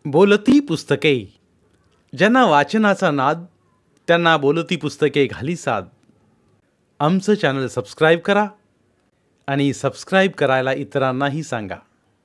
बोलती पुस्तके. ज्यांना वाचनाचा नाद त्यांना बोलती पुस्तके घाली साद. आमचं चॅनल सबस्क्राईब करा आणि सबस्क्राईब करायला इतरांनाही सांगा.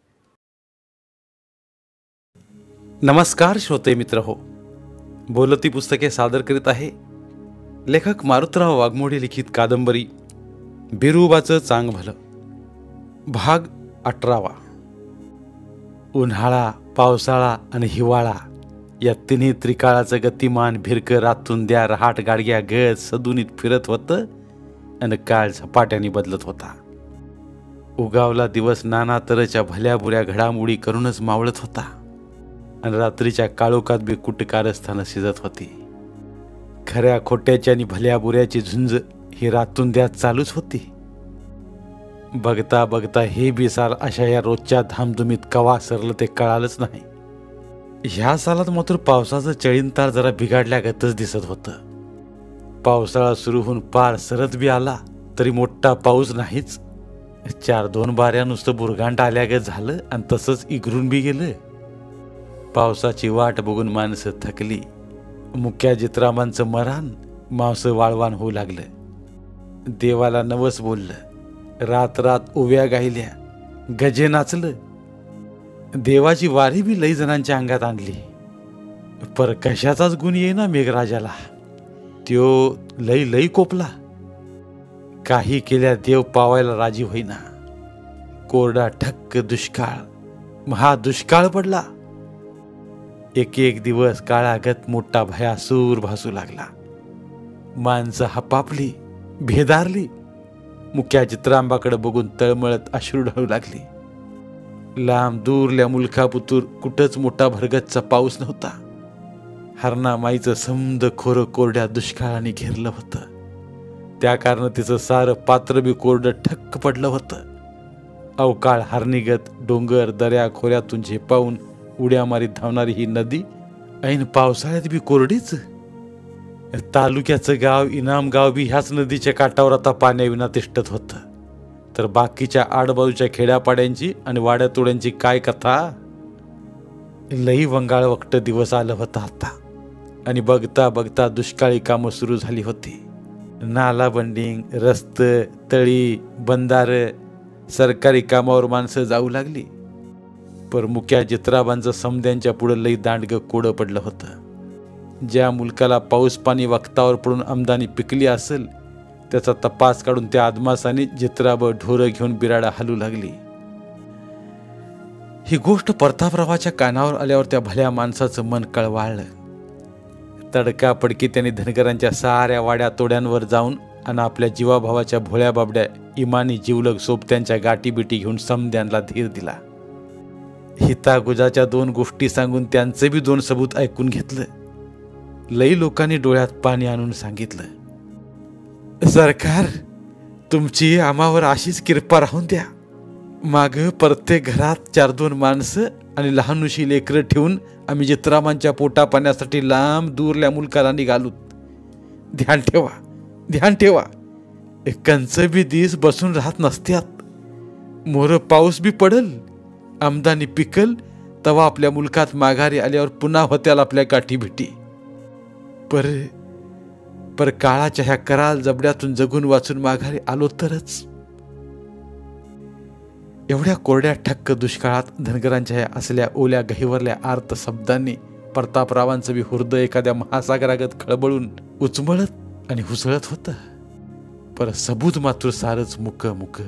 नमस्कार श्रोते मित्र हो, बोलती पुस्तके सादर करीत आहे लेखक मारुतराव वाघमोडे लिखित कादंबरी बिरुबाचं चांग भलं, भाग 18. उन्हाळा, पावसाळा आणि हिवाळा या तिन्ही त्रिकाळाचं गतिमान भिरकं रातून द्या रहाट गाडग्या गज सदुनीत फिरत होतं आणि काळ झपाट्याने बदलत होता. उगावला दिवस नाना तऱ्हेच्या भल्या बुऱ्या घडामोडी करूनच मावळत होता आणि रात्रीच्या काळोखात बी कुटकारस्थानं शिजत होती. खऱ्या खोट्याची आणि भल्या बुऱ्याची झुंज ही रातून द्या चालूच होती. बघता बघता हे बी साल अशा या रोजच्या धामधुमीत कवा सरलं ते कळालंच नाही. ह्या सालात मात्र पावसाचं चळींतार जरा बिघडल्यागतच दिसत होतं. पावसाळा सुरू होऊन पार सरत बी आला तरी मोठा पाऊस नाहीच. 4-2 बाऱ्या नुसतं बुरगांट आल्यागत झालं आणि तसंच इगरून बी गेलं. पावसाची वाट बघून माणसं थकली. मुक्या जित्रामांचं मरान मांसं वाळवान होऊ लागलं. देवाला नवस बोललं, रात रात ओव्या गायल्या, गजे नाचलं. देवाची वारी बी लई जणांच्या अंगात आणली. पर कशाचाच गुण येईना मेघराजाला. त्यो लई लई कोपला. काही केल्या देव पावायला राजी होईना. कोरडा ठक्क दुष्काळ, महादुष्काळ पडला. एक दिवस काळागत मोठा भयासूर भासू लागला. माणसं हपापली, भेदारली. मुक्या चित्रांबाकडे बघून तळमळत अश्रू ढळू लागली. लांब दूरल्या मुलखापुतूर कुठंच मोठा भरगतचा पाऊस नव्हता. हरणामाईचं समद खोरं कोरड्या दुष्काळाने घेरलं होतं. त्या कारण तिचं सारं पात्र बी कोरडं ठक्क पडलं होतं. अवकाळ हरणीगत डोंगर दऱ्या खोऱ्यातून झेपावून उड्या मारीत धावणारी ही नदी ऐन पावसाळ्यात बी कोरडीच. तालुक्याचं गाव इनाम गाव बी ह्याच नदीच्या काठावर आता पाण्याविना तिष्ठत होतं. तर बाकीच्या आडबाजूच्या खेड्यापाड्यांची आणि वाड्यातोड्यांची काय कथा. लई वंगाळ वक्त दिवस आलं होता आता आणि बघता बघता दुष्काळी कामं सुरू झाली होती. नाला बंडिंग, रस्त, तळी, बंधार, सरकारी कामावर माणसं जाऊ लागली. पर मुक्या जित्राबांचं समद्यांच्या पुढं लई दांडगं कोडं पडलं होतं. ज्या मुलकाला पाऊस पाणी वक्तावर पडून आमदानी पिकली असेल त्याचा तपास काढून त्या आदमासाने जित्राब ढोरं घेऊन बिराडा हलू लागली. ही गोष्ट प्रतापरावाच्या कानावर आल्यावर त्या भल्या माणसाचं मन कळवाळलं. तडकापडकी त्यांनी धनगरांच्या साऱ्या वाड्या तोड्यांवर जाऊन आणि आपल्या जीवाभावाच्या भोळ्या बाबड्या इमानी जीवलग सोबत्यांच्या गाठीबिटी घेऊन समद्यांना धीर दिला. हितागुजाच्या 2 गोष्टी सांगून त्यांचे बी 2 सबूत ऐकून घेतलं. लई लोकांनी डोळ्यात पाणी आणून सांगितलं, सरकार तुमची आम्हावर अशीच कृपा राहून द्या. माग प्रत्येक घरात 4-2 माणसं आणि लहानुशी लेकरं ठेवून आम्ही जित्रामांच्या पोटा पाण्यासाठी लांब दूरल्या मुलकाला निघालो. ध्यान ठेवा, ध्यान ठेवा. कंच बी दिस बसून राहत नसत्यात. मोर पाऊस बी पडल, आमदानी पिकल, तवा आपल्या मुलकात माघारी आल्यावर पुन्हा होत्याल आपल्या गाठी भेटी. पर काळाच्या ह्या कराल जबड्यातून जगून वाचून माघारी आलो तरच. एवढ्या कोरड्या ठक्क दुष्काळात धनगरांच्या ह्या असल्या ओल्या गहिवरल्या आर्त शब्दांनी प्रतापरावांचं बी हृदय एखाद्या महासागरागत खळबळून उचमळत आणि हुसळत होतं. पर सबूत मात्र सारच मुक मुक.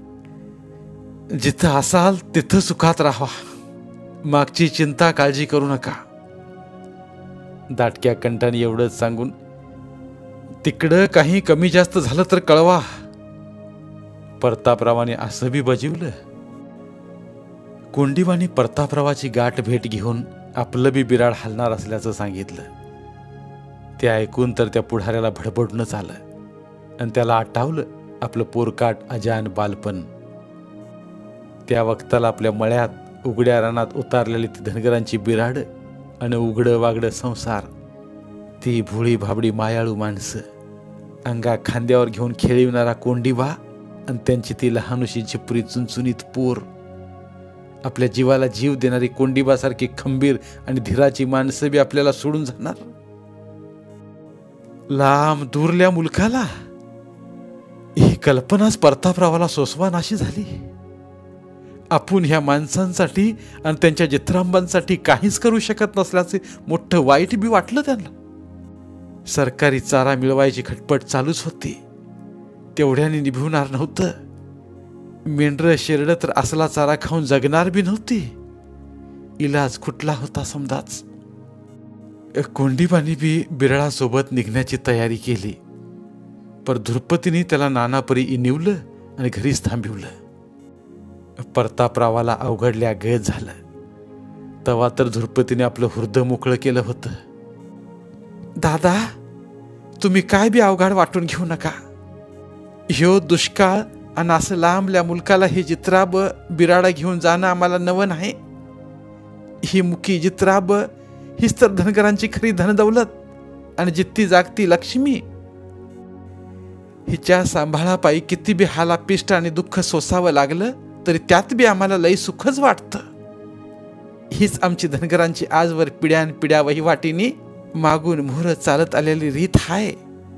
जिथं असाल तिथं सुखात राहा, मागची चिंता काळजी करू नका. दाटक्या कंठाने एवढंच सांगून तिकडं काही कमी जास्त झालं तर कळवा. प्रतापरावाने असं बी बजिवलं. कोंडीबानी प्रतापरावाची गाठ भेट घेऊन आपलं बी बिराड हलणार असल्याचं सांगितलं. ते ऐकून तर त्या पुढाऱ्याला भडभडूनच आलं आणि त्याला आठवलं आपलं पोरकाट अजान बालपण. त्या वक्ताला आपल्या मळ्यात उघड्या रानात उतारलेली ती धनगरांची बिराड आणि उघडं वागडं संसार, ती भोळी भाबडी मायाळू माणसं, अंगा खांद्यावर घेऊन खेळविणारा कोंडीबा आणि त्यांची ती लहानुशी झिपरी चुनचुनीत पोर, आपल्या जीवाला जीव देणारी कोंडिबासारखी खंबीर आणि धीराची माणसं बी आपल्याला सोडून जाणार? लांब दूरल्या मुलकाला ही कल्पनाच परतापरावाला सोसवानाशी झाली. आपण ह्या माणसांसाठी आणि त्यांच्या जित्रांबांसाठी काहीच करू शकत नसल्याचे मोठं वाईट बी वाटलं त्यांना. सरकारी चारा मिळवायची खटपट चालूच होती, तेवढ्याने निभवणार नव्हतं. मेंढरं शेरडं तर असला चारा खाऊन जगणार बी नव्हती. इलाज कुठला होता समजाच. कोंडीबानी बी बिराळासोबत निघण्याची तयारी केली, पर धुरपतीने त्याला नानापरी इनिवलं आणि घरीच थांबिवलं. परतापरावाला अवघडल्या गत झालं. तेव्हा तर धुरपतीने आपलं हृदय मोकळं केलं होतं. दादा, तुम्ही काय बी अवघड वाटून घेऊ नका. ह्यो दुष्काळ आणि असं लांबल्या मुलकाला हे जित्राब बिराडा घेऊन जाणं आम्हाला नवं नाही. ही मुकी जित्राब हीच तर धनगरांची खरी धनदौलत आणि जित्ती जागती लक्ष्मी. हिच्या सांभाळापायी किती बी हालापिष्ट आणि दुःख सोसावं लागलं तरी त्यात बी आम्हाला लई सुखच वाटतं. हीच आमची धनगरांची आजवर पिढ्यान पिढ्या वहिवाटीनी मागून मोहर चालत आलेली रीत आहे.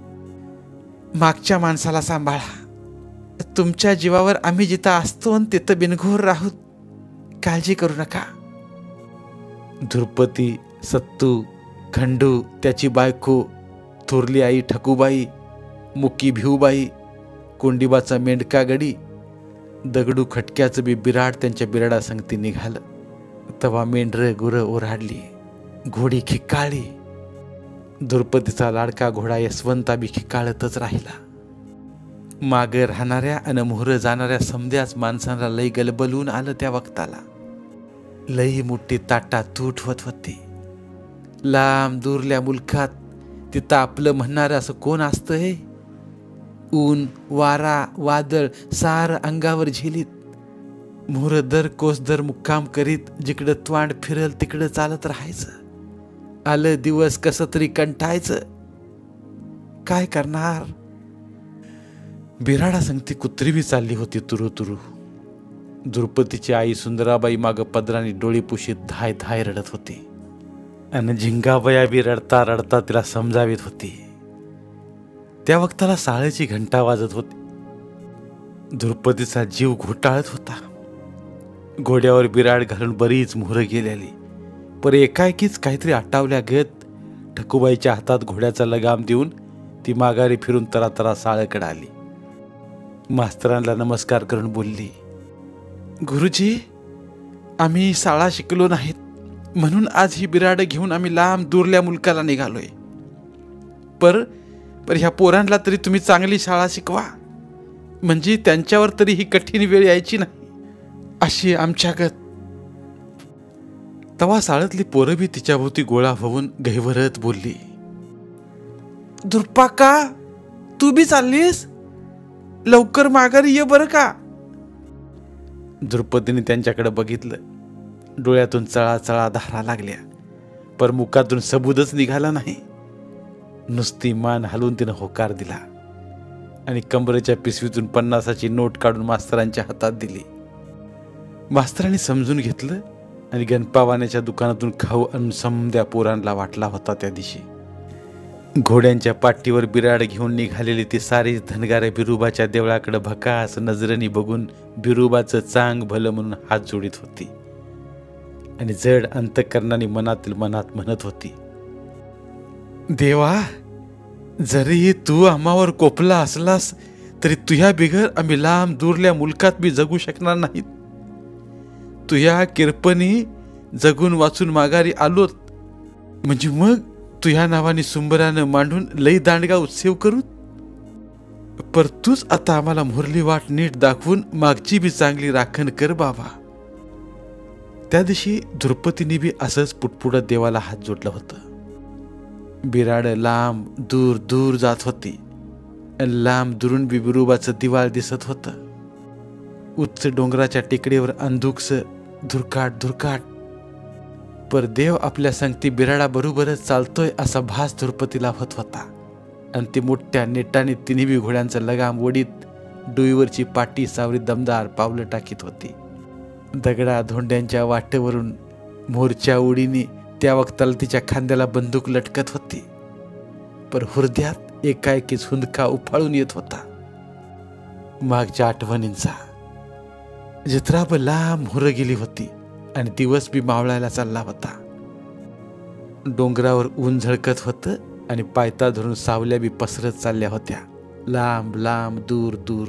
मागच्या माणसाला सांभाळा. तुमच्या जीवावर आम्ही जिथं असतो आणि तिथं बिनघोर राहू. काळजी करू नका. धुरपती, सत्तू, खंडू, त्याची बायको, थोरली आई ठकूबाई, मुकी भिऊबाई, कोंडिबाचा मेंढका गडी, दगडू खटक्याचं बी बिराड त्यांच्या बिराडा संगती निघालं. तवा मेंढरं गुरं ओरहाडली, घोडी खिक्काळली. धुरपतीचा लाडका घोडा यशवंता बी खिक्काळतच राहिला. मागे राहणाऱ्या आणि मोहरं जाणाऱ्या समध्याच माणसांना लई गलबलून आलं. त्या वक्ताला लई मोठी ताटा तूट होत होती. लांब दूरल्या मुलखात तिथं आपलं म्हणणारं असं कोण असतं हे? ऊन, वारा, वादळ सार अंगावर झेलीत. मोहर दर कोस दर मुक्काम करीत जिकडं त्वांड फिरल तिकडं चालत राहायचं. आलं दिवस कसं तरी कंटायचं. काय करणार? बिराडा संगती कुत्री बी चालली होती तुरु तुरु. द्रुपदीची आई सुंदराबाई माग पदराने डोळी पुशीत धाय धाय रडत होती आणि झिंगाबया बी रडता रडता तिला समजावीत होती. त्या वक्ताला साळेची घंटा वाजत होती. द्रुपदीचा जीव घोटाळत होता. घोड्यावर बिराड घालून बरीच मोहरं गेलेली, पर एकाएकीच काहीतरी आटावल्या गत ठकूबाईच्या हातात घोड्याचा लगाम देऊन ती माघारी फिरून तरातरा साळेकडे आली. मास्तरांना नमस्कार करून बोलली, गुरुजी, आम्ही शाळा शिकलो नाहीत म्हणून आज ही बिराड घेऊन आम्ही लांब दूरल्या मुलकाला निघालोय. पर ह्या पोरांना तरी तुम्ही चांगली शाळा शिकवा, म्हणजे त्यांच्यावर तरी ही कठीण वेळ यायची नाही अशी आमच्यागत. तवा शाळेतली पोरं बी तिच्याभोवती गोळा होऊन गहिवरत बोलली, दुर्पाका, तू बी चाललीस? लवकर माघारी ये बरं का. द्रुपदीने त्यांच्याकडे बघितलं. डोळ्यातून चळाचळा धारा लागल्या, पर मुखातून सबूतच निघाला नाही. नुसती मान हलवून तिनं होकार दिला आणि कंबरेच्या पिशवीतून 50ची नोट काढून मास्तरांच्या हातात दिली. मास्तरांनी समजून घेतलं आणि गणपावाण्याच्या दुकानातून खाऊ आणून समद्या पोरांना वाटला होता. त्या दिवशी घोड्यांच्या पाठीवर बिराड घेऊन निघालेली ती सारी धनगारे बिरुबाच्या देवळाकडे भकास नजरेने बघून बिरुबाचं चांग भलं म्हणून हात जोडीत होती आणि जड अंतःकरणाने मनातील मनात म्हणत होती, देवा, जरी तू आम्हावर कोपला असलास तरी तुझ्या बिगर आम्ही लांब दूरल्या मुलकात बी जगू शकणार नाहीत. तुझ्या किरपणी जगून वाचून माघारी आलोत म्हणजे मग तुझ्या नावाने सुंबरानं मांडून लई दांडगा उत्सव करू. पर तूच आता आम्हाला मोरली वाट नीट दाखवून मागची बी चांगली राखण कर बाबा. त्या दिवशी द्रुपदीने बी असंच पुटपुटत देवाला हात जोडलं होतं. बिराड लांब दूर दूर जात होती. लांब दुरून बी बिरुबाचं दिवाळ दिसत होतं. उच्च डोंगराच्या टेकडीवर अंधुकस धुरकाट धुरकाट. पर देव आपल्या संगती बिराडा बरोबरच चालतोय असा भास द्रुपदीला होत होता. आणि ती मोठ्या नेटाने तिन्ही बी घोड्यांचा लगाम ओढीत डोईवरची पाटी सावरी दमदार पावलं टाकीत होती. दगडा धोंड्यांच्या वाटेवरून मोरच्या उडीने त्या वक्ताला तिच्या खांद्याला बंदूक लटकत होती, पण हृदयात एकाएकीच हुंदका उफाळून येत होता मागच्या आठवणींचा. जत्रा लांब होर गेली होती आणि दिवस बी मावळायला चालला होता. डोंगरावर ऊन झळकत होतं आणि पायता धरून सावल्या बी पसरत चालल्या होत्या लांब लांब दूर दूर.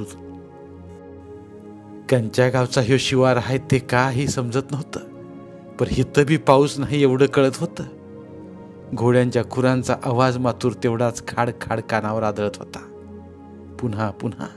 कंच्या गावचा ह्यो शिवार आहे ते काही समजत नव्हतं, पण हिथं बी पाऊस नाही एवढं कळत होतं. घोड्यांच्या खुरांचा आवाज मातूर तेवढाच खाड खाड कानावर आदळत होता. पुन्हा पुन्हा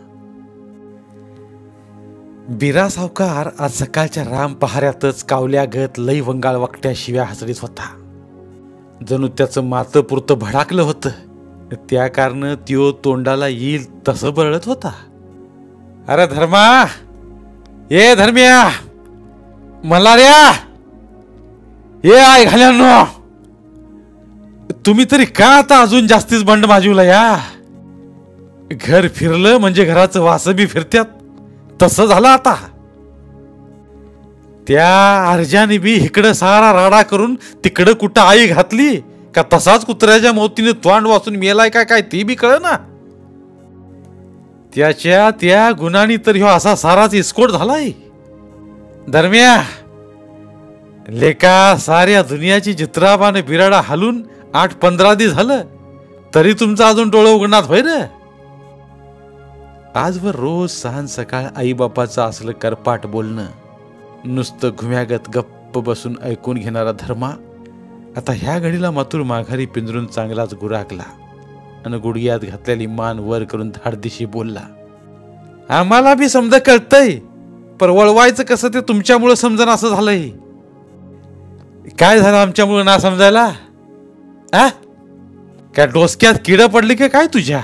बिरा सावकार आज सकाळच्या राम पहाऱ्यातच कावल्यागत लई वंगाळ वाकट्या शिव्या हसडीत होता. जणू त्याचं मातं पुरतं भडाकलं होतं. त्या कारण त्यो तोंडाला येईल तसं बरळत होता. अरे धर्मा, ये धर्मिया, मल्हार्या, ये आय घाल्यांनो, तुम्ही तरी का आता अजून जास्तीच बंड माजूला या. घर फिरलं म्हणजे घराचं वास बी फिरत्यात, तसं झालं आता. त्या अर्जाने बी इकडं सारा राडा करून तिकडं कुठं आई घातली का तसाच कुत्र्याच्या मोतीने तोंड वाचून मेलाय का काय ती बी कळ ना. त्याच्या त्या गुणांनी तर ह्यो असा साराच इस्कोट झालाय. दरम्या लेका, साऱ्या दुनियाची चित्राबाने बिराडा हालून 8-15 दिवस झालं तरी तुमचं अजून डोळं उघडणार होय रे. आजवर रोज सांज सकाळ आई बापाचं असलं करपाट बोलणं नुसतं घुम्यागत गप्प बसून ऐकून घेणारा धर्मा आता ह्या घडीला मातूर माघारी पिंजरून चांगलाच गुराकला आणि गुडघ्यात घातलेली मान वर करून धाडदिशी बोलला. आम्हाला बी समज कळतंय, पर वळवायचं कसं ते तुमच्यामुळं समजन असं झालंय. काय झालं आमच्यामुळं ना समजायला? काय डोसक्यात किड पडली का काय तुझ्या?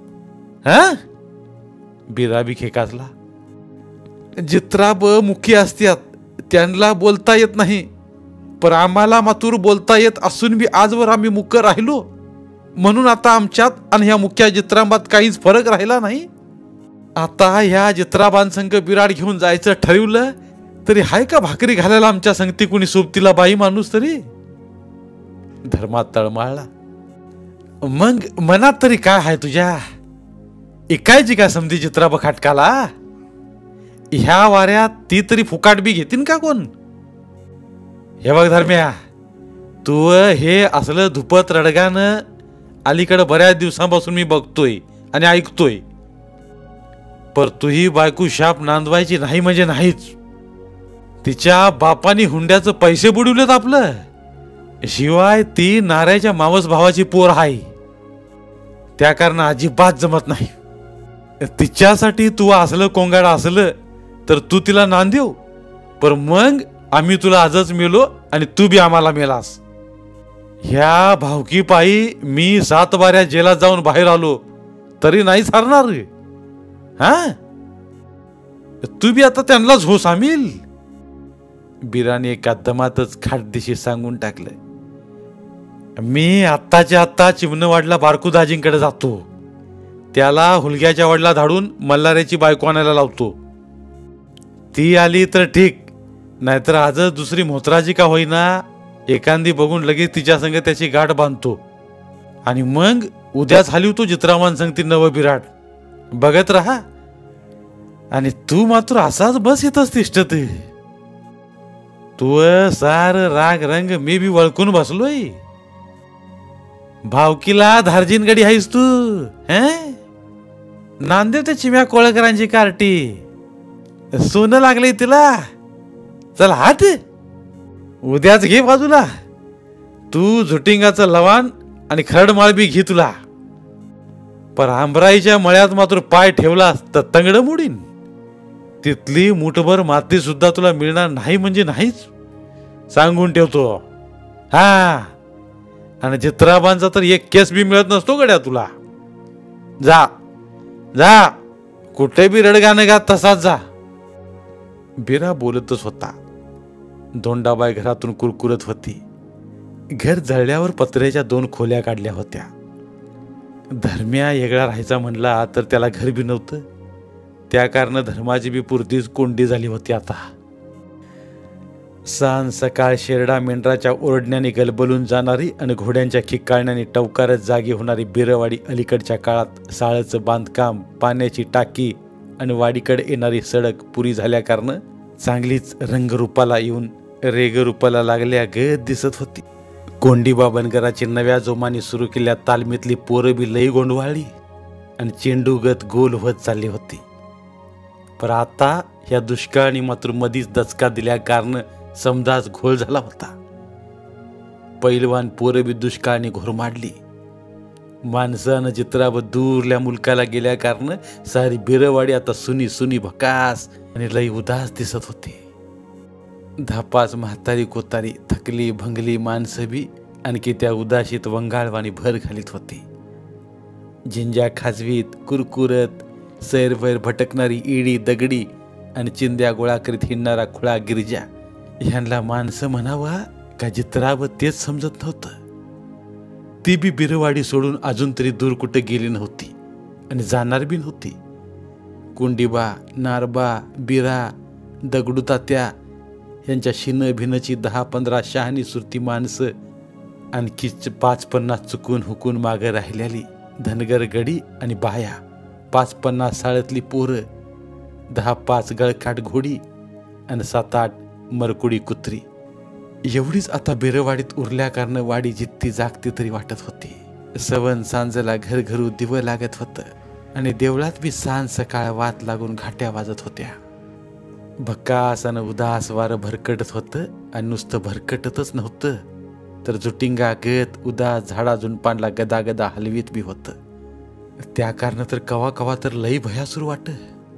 बिरा बी खेकाचला. जित्राब मुखी असतात त्यांना बोलता येत नाही, पर आम्हाला मातूर बोलता येत असून बी आजवर आम्ही मुक राहिलो, म्हणून आता आमच्यात आणि ह्या मुख्या जित्राबात काहीच फरक राहिला नाही. आता ह्या जित्राबांसंग बिराड घेऊन जायचं ठरवलं तरी हाय का भाकरी घालायला आमच्या संगती कुणी सोबतीला बाई माणूस तरी? धर्मात तळमाळला. मग मनात तरी काय हाय तुझ्या? इकायची का समधी चित्राब खाटकाला? ह्या वाऱ्यात ती तरी फुकाट बी घेतीन का कोण? हे बघ धर्म्या, तू हे असलं धुपत रडगानं अलीकडं बऱ्याच दिवसांपासून मी बघतोय आणि ऐकतोय, पर तुही बायको शाप नांदवायची नाही म्हणजे नाहीच. तिच्या बापानी हुंड्याचं पैसे बुडवलेत आपलं, शिवाय ती नाऱ्याच्या मावस भावाची पोर आहे. त्या कारण अजिबात जमत नाही. तिच्यासाठी तू असलं कोंगाड असलं तर तू तिला नांदेव, पर मग आम्ही तुला आजच मेलो आणि तू बी आम्हाला मेलास. ह्या भावकी पायी मी 7 बाऱ्या जेलात जाऊन बाहेर आलो तरी नाही सारणार. तू बी आता त्यांनाच हो सामील. बिराने एका दमातच खाटदिशी सांगून टाकलं. मी आत्ताच्या आत्ता चिमणवाडला बारकू दाजींकडे जातो, त्याला हुलग्याच्या वडला धाडून मल्हाऱ्याची बायको आणायला लावतो. ती आली तर ठीक, नाहीतर आजच दुसरी मोत्राजी का होईना एखादी बघून लगेच तिच्या संग त्याची गाठ बांधतो आणि मग उद्याच हलवतो जित्रामान संगती नव बिराट. बघत राहा. आणि तू मात्र असाच बस येतच तिष्ठत. तू सार राग रंग मी बी वळकून बसलोय. भावकीला धार्जिनगडी आहेस तू. नांदेव त्या चिम्या कोळकरांची कार्टी. सोनं लागलंय तिला. चल हात उद्याच घे बाजूला. तू झुटिंगाचं लवान आणि खरडमाळ बी घे तुला. पर आंबराईच्या मळ्यात मात्र पाय ठेवलास तर तंगड मोडीन. तिथली मुठभर माती सुद्धा तुला मिळणार नाही म्हणजे नाहीच, सांगून ठेवतो. आणि चित्राबांचा तर एक केस बी मिळत नसतो गड्या तुला. जा जा, कुठे बी रडगाणं गात तसाच जा. बिरा बोलतच होता. दोंडाबाई घरातून कुरकुरत होती. घर जळल्यावर पत्र्याच्या 2 खोल्या काढल्या होत्या. धर्म्या वेगळा राहायचा म्हणला तर त्याला घर बी नव्हतं. त्या कारण धर्माची बी पुरतीच कोंडी झाली होती. आता सांज सकाळ शेरडा मेंढराच्या ओरडण्याने गलबलून जाणारी आणि घोड्यांच्या खिक्काळण्याने टवकारच जागी होणारी बिरवाडी अलीकडच्या काळात साळचं बांधकाम, पाण्याची टाकी आणि वाडीकडे येणारी सडक पुरी झाल्या कारण चांगलीच रंगरूपाला येऊन रेगरूपाला लागल्या गत दिसत होती. कोंडीबा बनगराची नव्या जोमाने सुरू केल्या तालमीतली पोरं बी लई गोंडवाळली आणि चेंडूगत गोल होत चालली होती. पण आता ह्या दुष्काळाने मात्र मधीच दचका दिल्या कारण समजाच घोळ झाला होता. पैलवान पोरं बी दुष्काळाने घोरमाडली. माणसानं चित्रावर दूरल्या मुलकाला गेल्या कारण सारी बिरवाडी आता सुनी सुनी भकास आणि लई उदास दिसत होती. धापास म्हातारी कोतारी थकली भंगली माणसं बी आणखी त्या उदाशीत वंगाळवाणी भर घालीत होती. झिंज्या खाजवीत कुरकुरत सैरभैर भटकणारी इडी दगडी आणि चिंद्या गोळा करीत हिंडणारा खुळा गिरजा ह्यांना माणसं म्हणावा का चित्रावर तेच समजत नव्हतं. ती बी बिरवाडी सोडून अजून तरी दूर कुठे गेली नव्हती आणि जाणार बी नव्हती. कुंडीबा, नारबा, बिरा, दगडू तात्या यांच्या शिन भिनची 10-15 शहाणी सुरती माणसं आणखी 5-50 चुकून हुकून मागं राहिलेली धनगर गडी आणि बाया, 5-50 साळतली पोरं, 10-5 गळखाट घोडी आणि 7-8 मरकुडी कुत्री एवढीच आता बिरवाडीत उरल्या कारण वाडी जित्ती जागती तरी वाटत होती. सवन सांजला घरघरू दिवं लागत होतं आणि देवळात बी सांज सकाळ वात लागून घाट्या वाजत होत्या. भकास आणि उदास वारं भरकटत होतं आणि नुसतं भरकटतच नव्हतं तर जुटिंगा गत उदास झाडा झुंपांना गदागदा हलवीत बी होतं. त्या कारण तर कवा कवा तर लई भयासूर वाट.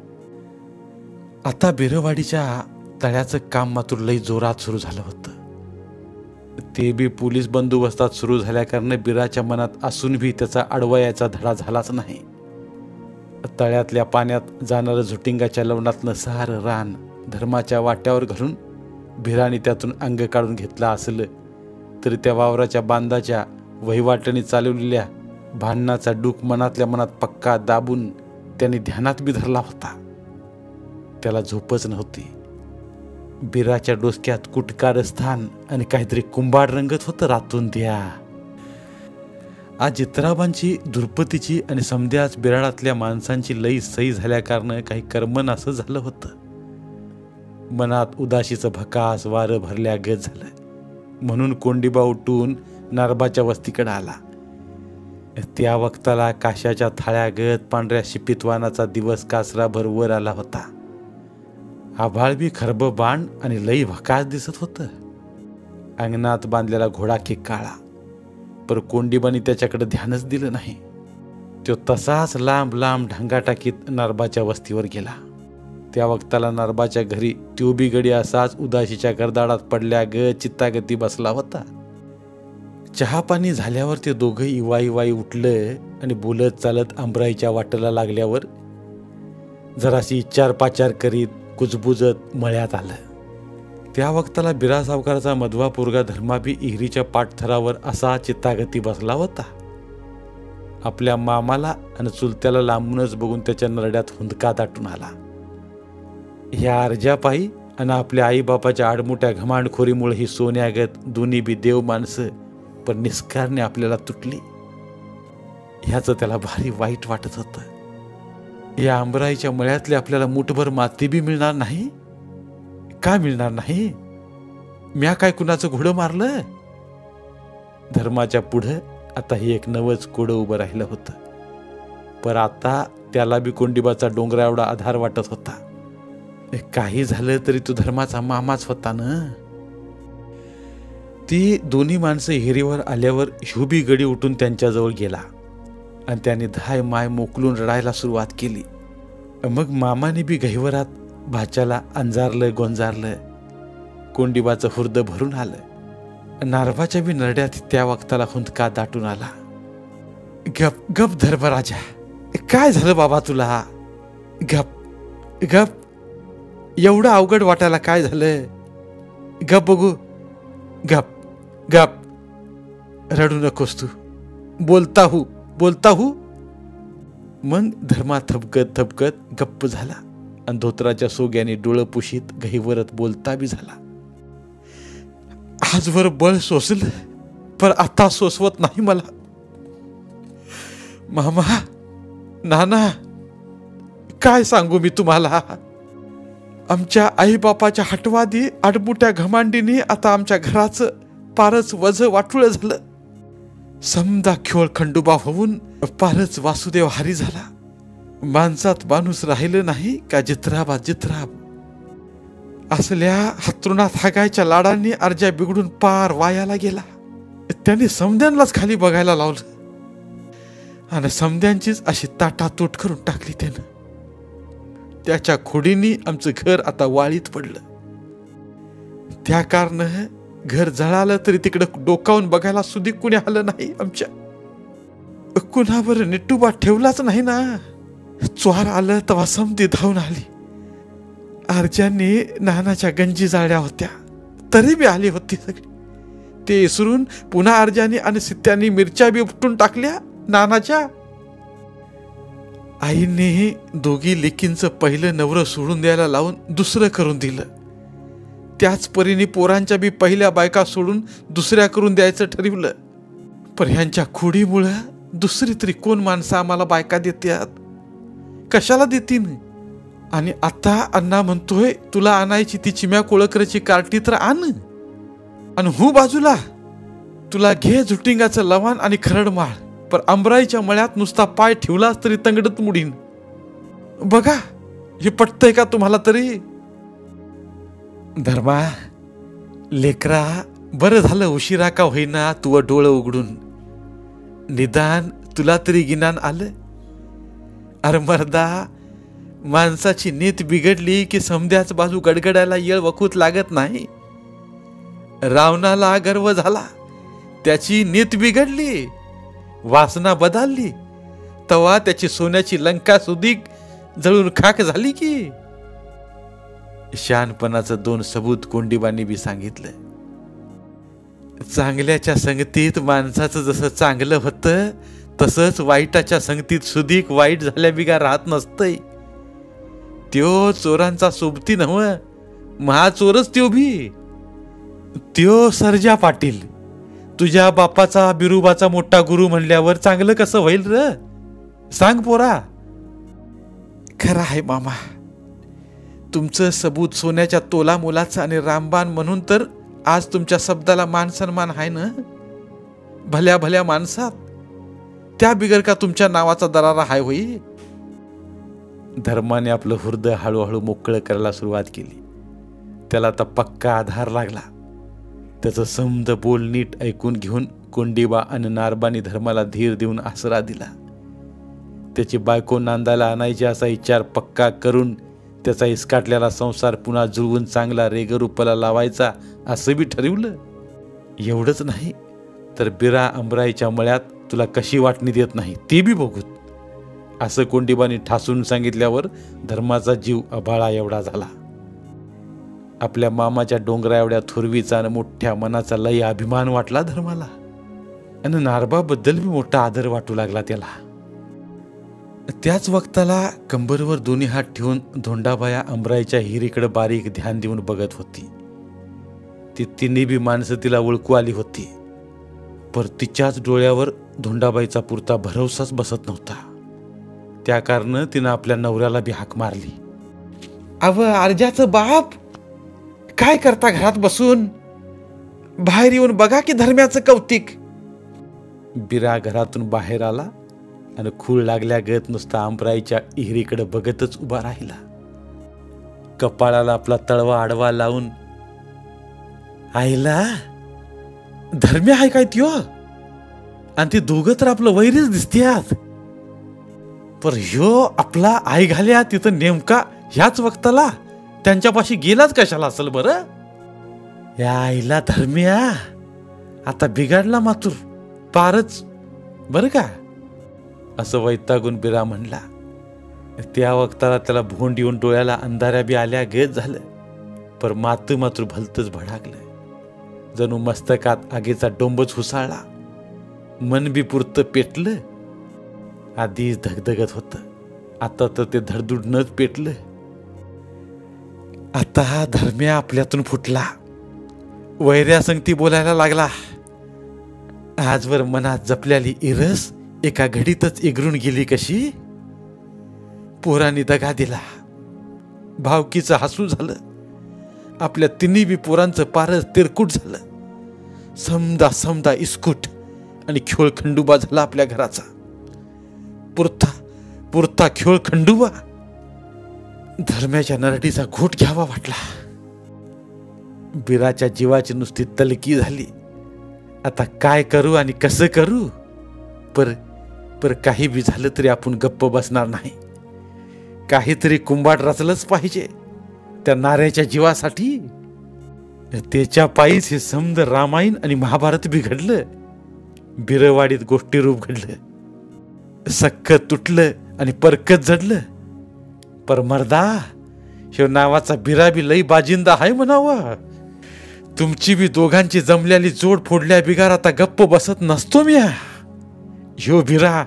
आता बिरवाडीच्या तळ्याचं काम मात्र लई जोरात सुरू झालं होतं. ते बी पोलीस बंदोबस्तात सुरू झाल्या कारण बिराच्या मनात असून बी त्याचा आडवा याचा धडा झालाच नाही. तळ्यातल्या पाण्यात जाणारं झुटिंगाच्या लवणातलं सारं रान धर्माच्या वाट्यावर घालून बिराने त्यातून अंग काढून घेतलं असलं तरी त्या वावराच्या बांधाच्या वहिवाटाने चालवलेल्या भांडणाचा डूक मनातल्या मनात पक्का दाबून त्याने ध्यानात बी धरला होता. त्याला झोपच नव्हती. बिराच्या डोसक्यात कुटकारस्थान आणि काहीतरी कुंभार रंगत होतं रातून द्या. आज जित्राबांची दुर्पतीची आणि समध्याच बिराडातल्या माणसांची लई सई झाल्या कारण काही कर्मन असं झालं होतं. मनात उदाशीचं भकास वारं भरल्या गत झालं. म्हणून कोंडीबा उठून नारबाच्या वस्तीकडे आला. त्या वक्ताला काशाच्या थाळ्यागत पांढऱ्या शिपीतवानाचा दिवस कासराभर वर आला होता. आभाळ बी खरब बाण आणि लई भकास दिसत होतं. अंगणात बांधलेला घोडा काळा, पर कोंडीबानी त्याच्याकडे ध्यानच दिलं नाही. तो तसाच लांब लांब ढांगा टाकीत नारबाच्या वस्तीवर गेला. त्या वक्ताला नारबाच्या घरी त्यो बी गडी असाच उदाशीच्या गर्दाडात पडल्या चित्तागती बसला होता. चहा पाणी झाल्यावर ते दोघं इवाई उठलं आणि बोलत चालत आंबराईच्या वाटेला लागल्यावर जराशी इचार पाचार करीत कुजबुजत मळ्यात आलं. त्या वक्ताला बिरा सावकाराचा मधवा पोरगा धर्मा बी इहरीच्या पाठथरावर असा चित्तागती बसला होता. आपल्या मामाला आणि चुलत्याला लांबूनच बघून त्याच्या नरड्यात हुंदका दाटून आला. ह्या अर्जापायी आणि आपल्या आईबापाच्या आडमुट्या घमांडखोरीमुळे ही सोन्यागत दोन्ही बी देव माणसं पण निष्कारणे आपल्याला तुटली. ह्याचं त्याला भारी वाईट वाटत होतं. या आंबराईच्या मळ्यातले आपल्याला मुठभर माती बी मिळणार नाही. का मिळणार नाही? म्या काय कुणाचं घोडं मारलं? धर्माच्या पुढं आता हे एक नवच कोडं उभं राहिलं होतं. पर आता त्याला बी कोंडीबाचा डोंगरा एवढा आधार वाटत होता. काही झालं तरी तो धर्माचा मामाच होता ना. ती दोन्ही माणसं हिरीवर आल्यावर ह्युबी गडी उठून त्यांच्याजवळ गेला आणि त्याने धाय माय मोकलून रडायला सुरुवात केली. मग मामाने बी गहिवरात भाच्याला अंजारलं गोंजारलं. कोंडीबाचं हुर्द भरून आलं. नारबाच्या बी नरड्यात त्या वक्ताला हुंदका दाटून आला. गप गप धर्मराजा, काय झालं बाबा तुला? गप गप, एवढं अवघड वाटायला काय झालं? गप बघू, गप गप, रडू नकोस तू, बोलता हूँ. मग धर्मा थपकत गप्प झाला आणि धोत्राच्या सोग्याने डोळं पुशीत गहिवरत बोलता बी झाला. आजवर बळ सोसलं, पण आता सोसवत नाही मला. मामा, नाना, काय सांगू मी तुम्हाला. आमच्या आईबापाच्या हटवादी आडमुट्या घमांडीने आता आमच्या घराचं पारच वज वाटुळ झालं. समदा खेळ खंडोबा होऊन पारच वासुदेव हरी झाला. माणसात माणूस राहिलं नाही का जित्राबा जित्राब. असल्या हातरुणात हागायच्या लाडांनी अर्जा बिघडून पार वायाला गेला. त्याने समद्यांनाच खाली बघायला लावलं आणि समद्यांचीच अशी ताटातूट करून टाकली त्यानं. त्याच्या खोडीनी आमचं घर आता वाळीत पडलं. त्या कारण घर जळालं तरी तिकडं डोकावून बघायला सुधी कुणी आलं नाही. आमच्या कुणावर निटुबा ठेवलाच नाही ना. चोर आलं तेव्हा समधी धावून आली. अर्जाने नानाच्या गंजी जाळ्या होत्या तरी बी आली होती सगळी. ते इसरून पुन्हा अर्जाने आणि सित्त्यांनी मिरच्या बी उपटून टाकल्या नानाच्या. आईने दोघी लेकींचं पहिलं नवरं सोडून द्यायला लावून दुसरं करून दिलं. त्याच परीने पोरांच्या बी पहिल्या बायका सोडून दुसऱ्या करून द्यायचं ठरवलं. पण ह्यांच्या खोडीमुळं दुसरी तरी कोण माणसं आम्हाला बायका देतात, कशाला देतीन. आणि आता अण्णा म्हणतोय तुला आणायची ती चिम्या कोळकरची कार्टी तर आण, आणि हू बाजूला तुला घे झुटिंगाचं लवाण आणि खरडमाळ. पण अंबराईच्या मळ्यात नुसता पाय ठेवलास तरी तंगडत मुडीन. बघा हे पटतंय का तुम्हाला तरी. धर्मा, लेकरा, बरं झालं उशिरा का होईना तू डोळं उघडून. निदान तुला तरी गिनान आलं. अरे मर्दा, माणसाची नीत बिघडली की समद्याच बाजू गडगडायला येळ वखूत लागत नाही. रावणाला गर्व झाला, त्याची नीत बिघडली, वासना बदलली, तवा त्याची सोन्याची लंका सुधीक जळून खाक झाली की. शहाणपणाचं 2 सबूत कोंडीबांनी बी सांगितलं. चांगल्याच्या संगतीत माणसाचं जसं चांगलं होतं तसंच वाईटाच्या संगतीत सुधीक वाईट झाल्या बिगा राहत नसतंय. त्यो चोरांचा सोबती नव्ह, महाचोरच त्यो भी. त्यो सर्जा पाटील तुझ्या बापाचा बिरुबाचा मोठा गुरु म्हणल्यावर चांगलं कसं होईल र, सांग पोरा. खरं आहे मामा, तुमचं सबूत सोन्याच्या तोला मोलाचं आणि रामबाण म्हणून तर आज तुमच्या शब्दाला मान सन्मान आहे ना. भल्या भल्या माणसात त्या बिगर का तुमच्या नावाचा दरारा हाय होई. धर्माने आपलं हृदय हळूहळू मोकळं करायला सुरुवात केली. त्याला आता पक्का आधार लागला. त्याचं समद बोल नीट ऐकून घेऊन कोंडीबा आणि नारबानी धर्माला धीर देऊन आसरा दिला. त्याची बायको नांदायला आणायची असा विचार पक्का करून त्याचा इसकाटलेला संसार पुन्हा जुळवून चांगला रेगरूपाला लावायचा असं बी ठरवलं. एवढंच नाही तर बिरा अंबराईच्या मळ्यात तुला कशी वाटणी देत नाही ते बी बघूत, असं कोंडीबानी ठासून सांगितल्यावर धर्माचा जीव अभाळा एवढा झाला. आपल्या मामाच्या डोंगरा एवढ्या थोरवीचा आणि मोठ्या मनाचा लय अभिमान वाटला धर्माला. आणि नारबाबद्दल बी मोठा आदर वाटू लागला त्याला. त्याच वक्ताला कंबरवर दोन्ही हात ठेवून धोंडाबाया अंबराईच्या हिरीकडे बारीक ध्यान देऊन बघत होती. ती तिन्ही बी माणसं तिला ओळखू आली होती, पर तिच्याच डोळ्यावर धोंडाबाईचा पुरता भरवसाच बसत नव्हता. त्या कारण तिनं आपल्या नवऱ्याला बी हाक मारली. अव अर्जाचं बाप, काय करता घरात बसून? बाहेर येऊन बघा की धर्म्याचं कौतिक. बिरा घरातून बाहेर आला आणि खूळ लागल्या गत नुसता अंबराईच्या इहिरीकडे बघतच उभा राहिला. कपाळाला आपला तळवा आडवा लावून, आईला धर्म्या आहे काय त्यो? आणि ती दोघं तर आपलं वैरीच दिसत्यात. पर ह्यो आपला आई घाल्या तिथं नेमका ह्याच वक्ताला त्यांच्यापाशी गेलाच कशाला असेल बरं? या आईला धर्म्या आता बिघडला मातूर पारच बरं का, असं वैतागून बिरा म्हणला. त्या वक्ताला त्याला भोंड येऊन डोळ्याला अंधाऱ्या बी आल्या गेत झालं. पर मात्र भलतच भडाकलं. जणू मस्तकात आगीचा डोंबच हुसाळला. मन बी पुरतं पेटलं. आधीच धगधगत होतं, आता तर ते धडधडूनच पेटलं. आता हा धर्म्या आपल्यातून फुटला वैऱ्यासंगती बोलायला लागला. आजवर मनात जपल्याली इरस एका घडीतच इगरून गेली कशी. पोरांनी दगा दिला. भावकीचं हसू झालं. आपल्या तिन्ही बी पोरांचं पारस तिरकूट झालं. समदा समदा इस्कूट आणि खेळ खंडोबा झाला आपल्या घराचा. पुरता पुरता खेळ खंडोबा. धर्म्याच्या नरडीचा घोट घ्यावा वाटला. बिराच्या जीवाची नुसती तलकी झाली. आता काय करू आणि कसं करू. पर काही बी झालं तरी आपण गप्प बसणार नाही. काहीतरी कुंभाट रचलंच पाहिजे त्या नाऱ्याच्या जीवासाठी. त्याच्या पायीच हे समद रामायण आणि महाभारत बी घडलं. बिरवाडीत गोष्टी रूप घडलं. सक्क तुटलं आणि परकत जडलं. पर मर्दा ह्यो नावाचा बिरा बी लई बाजिंदा हाय म्हणावा. तुमची बी दोघांची जमल्याली जोड फोडल्या बिगार आता गप्प बसत नसतो मी. ह्यो बिरा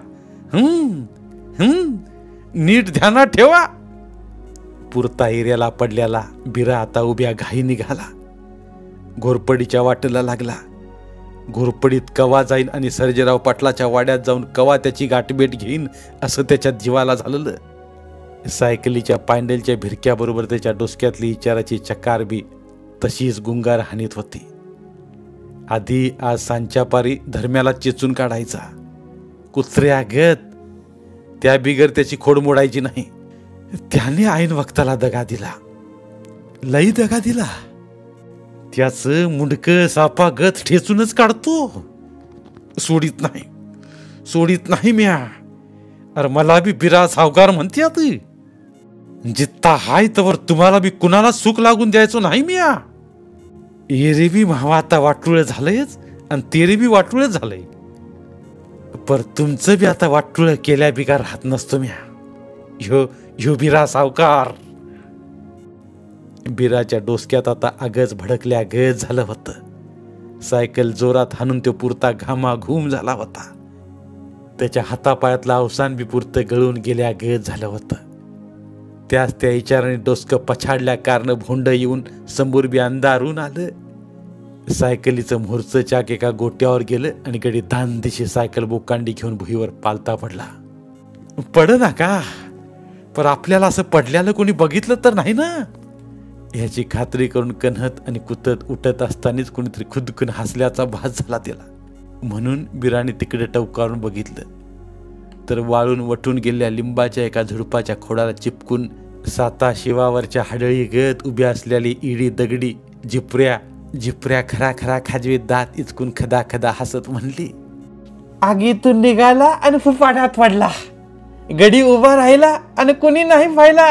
नीट ध्यानात ठेवा. पुरता एरियाला पडल्याला बिरा आता उभ्या घाई निघाला. घोरपडीच्या वाटेला लागला. घोरपडीत कवा जाईन आणि सर्जेराव पाटलाच्या वाड्यात जाऊन कवा त्याची गाठभेट घेईन असं त्याच्या जीवाला झालेलं. सायकलीच्या पायंडेलच्या भिरक्याबरोबर त्याच्या डोसक्यातली विचाराची चकार बी तशीच गुंगार हानीत होती. आधी आज सांच्या पारी धर्म्याला चेचून काढायचा. कुत्र्यागत त्या बिगर त्याची खोड मोडायची नाही. त्याने ऐन वक्ताला दगा दिला. लई दगा दिला. त्याच मुंडक सापागत ठेचूनच काढतो. सोडित नाही म्या. अरे मला बी बिरा सावकार म्हणत्यात. जित्ता हाय तवर तुम्हाला बी कुणाला सुख लागून द्यायचो नाही म्या. एरे बी भावा आता वाटुळ झालंयच आणि तेरे बी वाटुळ झालंय. पर तुमचं बी आता वाटुळ केल्या बिगा राहत नसतो म्या. ह्यो बिरा सावकार. बिराच्या डोसक्यात आता आगच भडकल्या गज झालं होतं. सायकल जोरात हाणून तो पुरता घामाघूम झाला होता. त्याच्या हातापायातला अवसान बी पुरतं गळून गेल्या गज झालं होतं. त्याच त्या विचाराने डोसकं पछाडल्या कारण भोंड येऊन समोर बी अंधारून आलं. सायकलीचं मोरचं चाक एका गोट्यावर गेलं आणि गडी दानदिशी सायकल बोकांडी घेऊन भुईवर पालता पडला. पड ना का. पर आपल्याला असं पडल्याला कोणी बघितलं तर नाही ना ह्याची खात्री करून कन्हत आणि कुतत उठत असतानाच कोणीतरी खुदकून हसल्याचा भास झाला त्याला. म्हणून बिराने तिकडे टवकारून बघितलं तर वाळून वटून गेलेल्या लिंबाच्या एका झुडपाच्या खोडाला चिपकून साता शिवावरच्या हाडळी गत उभ्या असलेली इडी दगडी जिपऱ्या खरा खरा खाजवीत दात इचकून खदा खदा हसत म्हणली. आगीतून निघाला आणि फुफाट्यात पडला. गडी उभा राहिला आणि कुणी नाही पाहिला.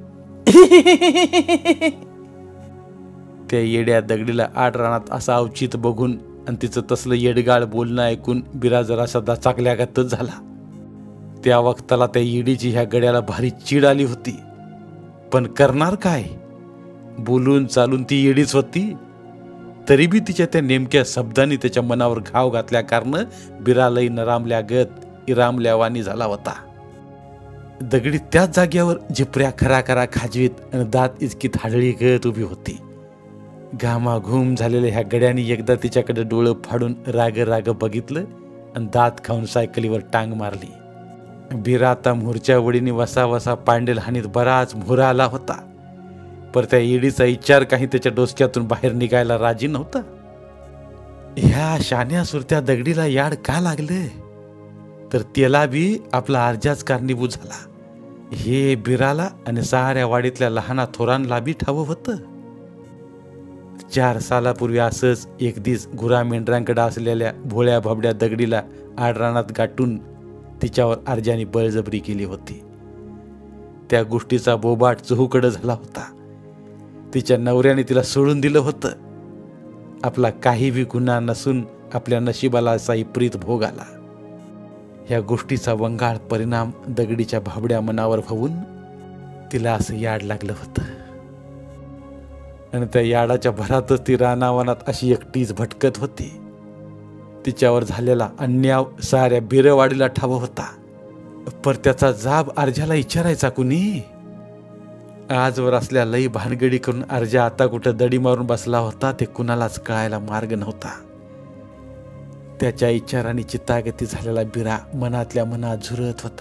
त्या येड्या दगडीला आड रानात असा अवचित बघून आणि तिचं तसलं येडगाळ बोलणं ऐकून बिरा जरासा दचाकल्यागतच झाला. त्या वक्ताला त्या येडीची ह्या गड्याला भारी चीड आली होती. पण करणार काय. बोलून चालून ती येडीच होती. तरी बी तिच्या त्या नेमक्या शब्दांनी त्याच्या मनावर घाव घातल्या कारण बिरा लई नरामल्या गत इरामल्यावानी झाला होता. दगडी त्याच जाग्यावर झिपऱ्या खरा खरा खाजवीत आणि दात इचकीत हाडळी गत उभी होती. घामाघूम झालेल्या ह्या गड्याने एकदा तिच्याकडे डोळं फाडून राग बघितलं आणि दात खाऊन सायकलीवर टांग मारली. बिरा आता मोरच्या वडीने वसा वसा पांडेल हानीत बराच मोहरा आला होता. पर त्या येडीचा विचार काही त्याच्या डोसक्यातून बाहेर निघायला राजी नव्हता. ह्या शान्या सुरत्या दगडीला याड का लागले तर त्याला बी आपला अर्जाच कारणीभूत झाला. हे बिराला आणि साऱ्या वाडीतल्या लहाना थोरांना बी ठावं होतं. 4 सालापूर्वी असंच एक दिस गुरा मेंढरांकडे असलेल्या भोळ्या भाबड्या दगडीला आडरानात गाठून तिच्यावर अर्जाने बळजबरी केली होती. त्या गोष्टीचा बोबाट चहूकडं झाला होता. तिच्या नवऱ्याने तिला सोडून दिलं होतं. आपला काही बी गुन्हा नसून आपल्या नशिबाला असा विपरीत भोग आला. ह्या गोष्टीचा वंगाळ परिणाम दगडीच्या भाबड्या मनावर होऊन तिला असं याड लागलं होतं. आणि त्या याडाच्या भरातच ती रानावनात अशी एकटीच भटकत होती. तिच्यावर झालेला अन्याय साऱ्या बिरवाडीला ठाव होता. पर त्याचा जाब अर्जाला विचारायचा कुणी. आजवर असल्या लई भानगडी करून अर्जा आता कुठं दडी मारून बसला होता ते कुणालाच कळायला मार्ग नव्हता. त्याच्या इच्छाराने चित्तागती झालेला बिरा मनातल्या मनात झुरत होता.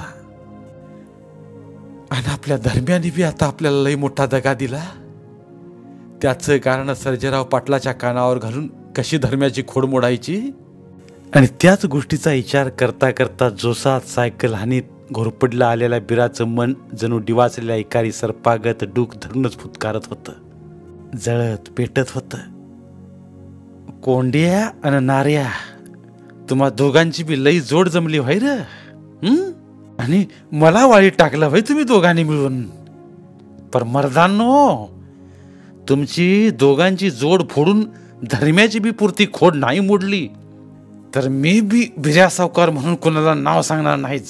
आणि आपल्या धर्म्याने बी आता आपल्याला लई मोठा दगा दिला. त्याचं कारण सर्जेराव पाटलाच्या कानावर घालून कशी धर्म्याची खोड मोडायची. आणि त्याच गोष्टीचा विचार करता करता जोसात सायकल हानीत घोरपडला आलेल्या बिराचं मन जणू डिवाचलेल्या इकारी सर्पागत डूक धरूनच फुतकारत होतं, जळत पेटत होतं. कोंड्या आणि नार्या, तुम्हा दोघांची बी लई जोड जमली व्हाय र. आणि मला वाळीत टाकलं व्हाय तुम्ही दोघांनी मिळून. पर मर्दांनो, तुमची दोघांची जोड फोडून धर्म्याची बी पुरती खोड नाही मोडली तर मी बी बिर्या सावकार म्हणून कोणाला नाव सांगणार नाहीच.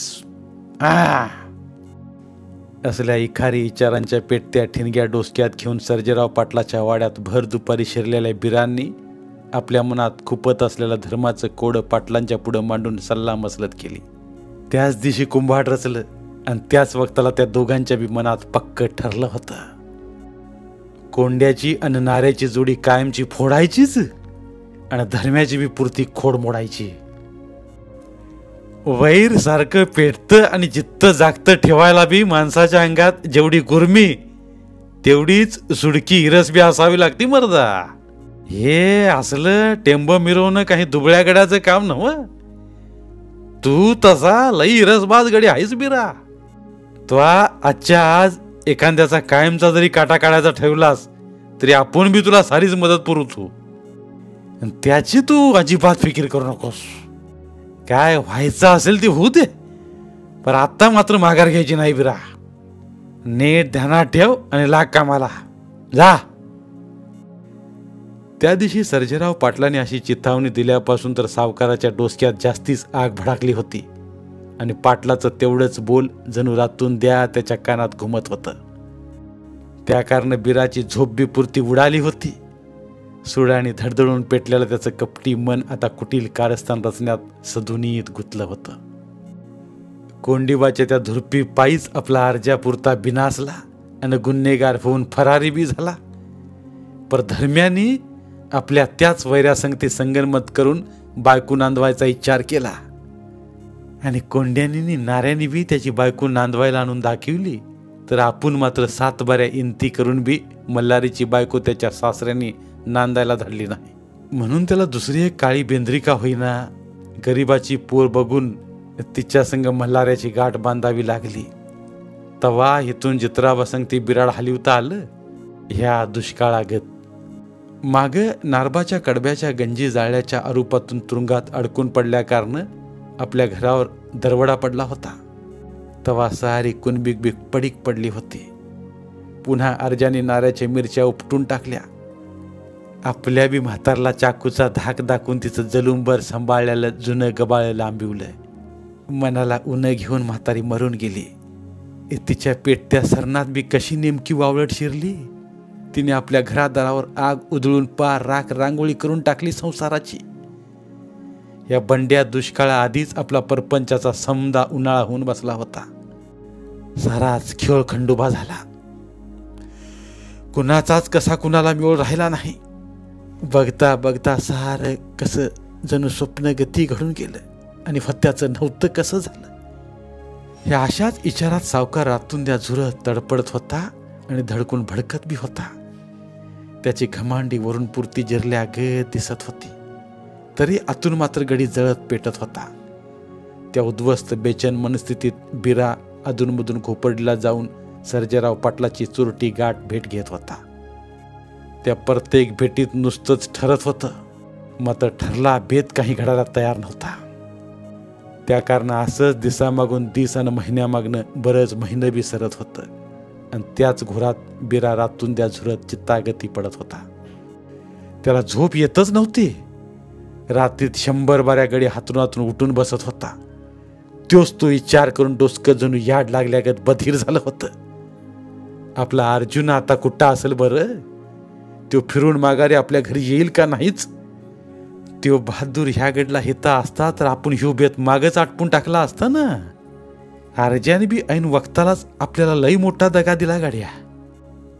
असल्या इखारी विचारांच्या पेटत्या ठिणग्या डोसक्यात घेऊन सर्जेराव पाटलाच्या वाड्यात भर दुपारी शिरलेल्या बिरांनी आपल्या मनात खुपत असलेलं धर्माचं कोडं पाटलांच्या पुढं मांडून सल्ला मसलत केली. त्याच दिवशी कुंभाट रचलं आणि त्याच वक्ताला त्या दोघांच्या बी मनात पक्क ठरलं होतं. कोंड्याची आणि नाऱ्याची जोडी कायमची फोडायचीच आणि धर्म्याची बी पुरती खोड मोडायची. वैर सारखं पेटतं आणि जित्त जागतं ठेवायला बी माणसाच्या अंगात जेवढी गुरमी तेवढीच सुडकी हिरस बी असावी लागती मर्दा. हे असलं टेंब मिरवणं काही दुबळ्या गड्याचं काम नव्ह. तू तसा लई हिरसबाज गडी आहेस बिरा. तो आजच्या आज एखाद्याचा कायमचा जरी काटा काढायचा ठेवलास तरी आपण बी तुला सारीच मदत पुरवतो. त्याची तू अजिबात फिकीर करू नकोस. काय व्हायचं असेल ते होऊ दे, पण आता मात्र माघार घ्यायची नाही बिरा. नीट ध्यानात ठेव आणि लाग कामाला जा. त्या दिवशी सर्जेराव पाटलाने अशी चिथावणी दिल्यापासून तर सावकाराच्या डोसक्यात जास्तीच आग भडाकली होती आणि पाटलाचं तेवढंच बोल जणू रातून द्या त्याच्या कानात घुमत होतं. त्या कारण बिराची झोप बी पुरती उडाली होती. सुडाने धडधडून पेटलेलं त्याचं कपटी मन आता कुटील कारस्थान रचण्यात सदुनीत गुंतलं होतं. कोंडीबाच्या त्या धुरपी पायीच आपला अर्जापुरता बिनासला आणि गुन्हेगार होऊन फरारी बी झाला. पर धर्म्यानी आपल्या त्याच वैरासंगती संगनमत करून बायको नांदवायचा विचार केला आणि कोंड्यानी नाऱ्यानी बी त्याची बायको नांदवायला आणून दाखवली. तर आपण मात्र 7 बऱ्या इंती करून बी मल्हारीची बायको त्याच्या सासऱ्यांनी नांदायला धाडली नाही. म्हणून त्याला दुसरी एक काळी बेंद्रिका होईना गरिबाची पोर बघून तिच्या संग मल्हाऱ्याची गाठ बांधावी लागली. तवा इथून जित्राबासंगती बिराड हलिवता आलं ह्या दुष्काळागत. माग नारबाच्या कडब्याच्या गंजी जाळ्याच्या आरोपातून तुरुंगात अडकून पडल्या कारण आपल्या घरावर दरवडा पडला होता. तवा सारी कुणबीक बीक पडीक पडली होती. पुन्हा अर्जाने नाऱ्याच्या मिरच्या उपटून टाकल्या. आपल्या बी म्हातारला चाकूचा धाक दाखवून तिचं जलुंबर सांभाळलेलं जुनं गबाळ लांबिवलं. मनाला उन्ह घेऊन म्हातारी मरून गेली. तिच्या पेटत्या सरणात बी कशी नेमकी वावळट शिरली. तिने आपल्या घरादारावर आग उधळून पार राख रांगोळी करून टाकली संसाराची. या बंड्या दुष्काळा आधीच आपला परपंचाचा समदा उन्हाळा होऊन बसला होता. साराच खेळ खंडोबा झाला. कुणाचाच कसा कुणाला मिळून राहिला नाही. बघता बघता सार कसं जणू स्वप्न गती घडून गेलं आणि फत्याचं नव्हतं कसं झालं. या अशाच विचारात सावकार रातून त्या झुरत तडपडत होता आणि धडकून भडकत बी होता. त्याची घमांडी वरून पुरती जिरल्या गत दिसत होती, तरी आतून मात्र गडी जळत पेटत होता. त्या उद्ध्वस्त बेचैन मनस्थितीत बिरा अधूनमधून घोपडला जाऊन सर्जेराव पाटलाची चुरटी गाठ भेट घेत होता. त्या प्रत्येक भेटीत नुसतंच ठरत होतं, मात्र ठरला भेद काही घडायला तयार नव्हता. त्या कारण असंच दिसामागून दिस आणि महिन्यामागनं बरंच महिनं बी सरत होतं आणि त्याच घोरात बिरा रातून त्या झुरत चित्तागती पडत होता. त्याला झोप येतच नव्हती. रात्रीत 100 बाऱ्या गडी हातून उठून बसत होता. तोच तो विचार करून डोसकं जणू याड लागल्यागत बधीर झालं होतं. आपला अर्जुन आता कुठं असेल बरं? तो फिरून माघारी आपल्या घरी येईल का नाहीच? तो बहादूर ह्या गडला हेता असता तर आपण ह्यो बेत मागच आटपून टाकला असता ना. अर्जाने बी ऐन वक्तालाच आपल्याला लई मोठा दगा दिला गाड्या.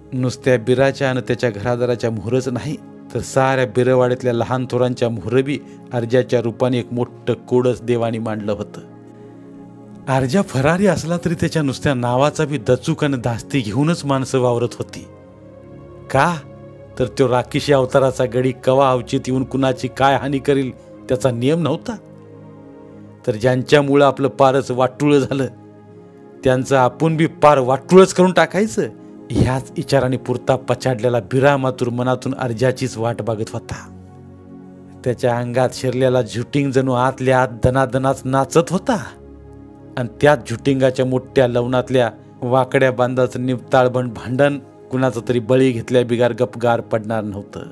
नुसत्या बिराच्या आणि त्याच्या घरादाराच्या मोहरच नाही, तर साऱ्या बिरवाड्यातल्या लहान थोरांच्या मोहरबी अर्जाच्या रूपाने एक मोठं कोडच देवानी मांडलं होतं. अर्जा फरारी असला तरी त्याच्या नुसत्या नावाचा बी दचूक आणि धास्ती घेऊनच माणसं वावरत होती. का तर तो राक्षसी अवताराचा गडी कवा अवचित येऊन कुणाची काय हानी करील त्याचा नियम नव्हता. तर ज्यांच्यामुळं आपलं पारच वाटुळं झालं त्यांचं आपण बी पार वाटुळच करून टाकायचं, ह्याच विचाराने पुरता पछाडलेला बिरा मातूर मनातून अर्जाचीच वाट बघत होता. त्याच्या अंगात शिरलेला झुटिंग जणू आतल्या आत दनादनाच नाचत होता आणि त्याच झुटिंगाच्या मोठ्या लवणातल्या वाकड्या बांधाचं निपताळबण भांडण कुणाचं तरी बळी घेतल्या बिगार गपगार पडणार नव्हतं.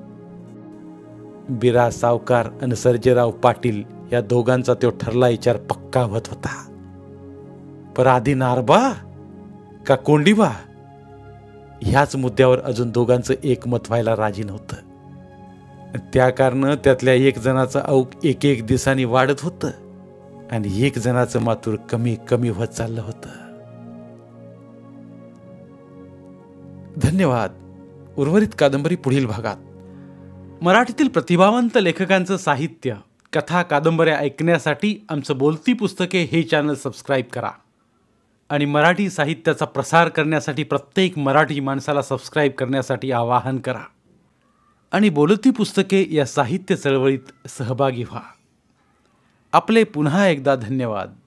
बिरा सावकार आणि सर्जेराव पाटील या दोघांचा तो ठरला विचार पक्का होत होता. पर आधी नारबा का कोंडीबा ह्याच मुद्द्यावर अजून दोघांचं एकमत व्हायला राजी नव्हतं. त्या कारण त्यातल्या एक जणाचं औक एक एक दिवसांनी वाढत होतं आणि एक जणाचं मातूर कमी कमी होत चाललं होतं. धन्यवाद. उर्वरित कादंबरी पुढील भागात. मराठीतील प्रतिभावंत लेखकांचं साहित्य, कथा, कादंबऱ्या ऐकण्यासाठी आमचं बोलती पुस्तके हे चॅनल सबस्क्राईब करा आणि मराठी साहित्याचा प्रसार करण्यासाठी प्रत्येक मराठी माणसाला सबस्क्राईब करण्यासाठी आवाहन करा आणि बोलती पुस्तके या साहित्य चळवळीत सहभागी व्हा. आपले पुन्हा एकदा धन्यवाद.